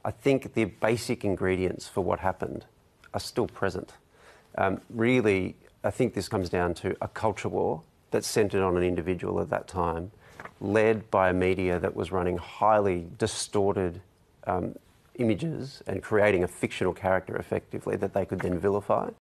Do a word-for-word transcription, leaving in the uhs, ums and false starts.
I think the basic ingredients for what happened are still present. Um, really, I think this comes down to a culture war that's centred on an individual at that time, led by a media that was running highly distorted um, images and creating a fictional character effectively that they could then vilify.